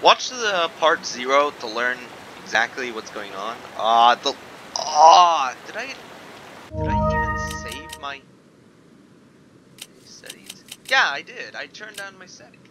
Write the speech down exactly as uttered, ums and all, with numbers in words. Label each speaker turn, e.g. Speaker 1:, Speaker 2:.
Speaker 1: Watch the part zero to learn exactly what's going on. Ah, uh, the ah, uh, did I did I even save my settings? Yeah, I did. I turned down my settings.